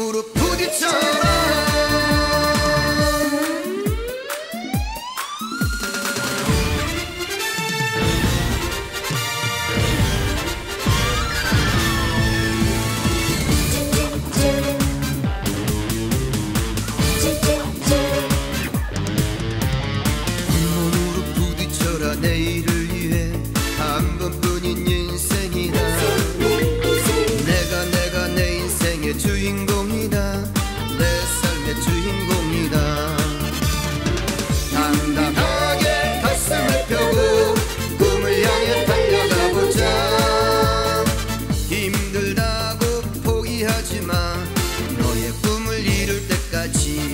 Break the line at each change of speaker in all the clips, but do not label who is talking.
온몸으로 부딪혀라. 내일을 위해 한 번뿐인 인생이다. 내가 내 인생의 주인공이다. 내 삶의 주인공이다. 당당하게 가슴을 펴고 꿈을 향해 달려가보자. 힘들다고 포기하지마. 너의 꿈을 이룰 때까지.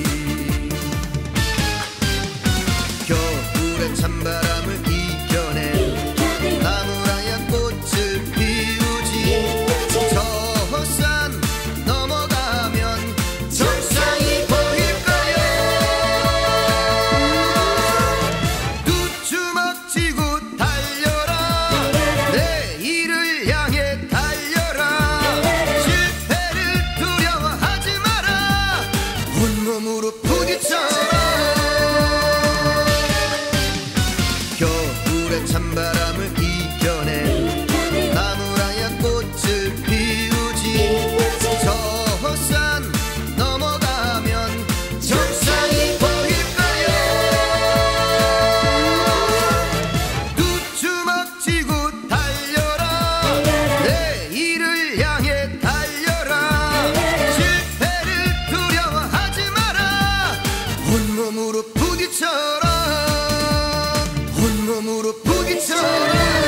겨울의 찬바람을 이겨내 나무라야 꽃을 피우지. 저 산 넘어가면 정상이 보일까요? 두 주먹 쥐고 달려라. 내일을 향해 달려라. 실패를 두려워하지 마라. 온몸으로 부딪혀라. 겨울의 찬바람을 이겨내 나무라야 꽃을 피우지. 저 산 넘어가면 정상이 보일까요? 두 주먹 쥐고 달려라. 내일을 향해 달려라. 실패를 두려워하지 마라. 온몸으로 부딪혀라. 온몸으로 부딪혀라.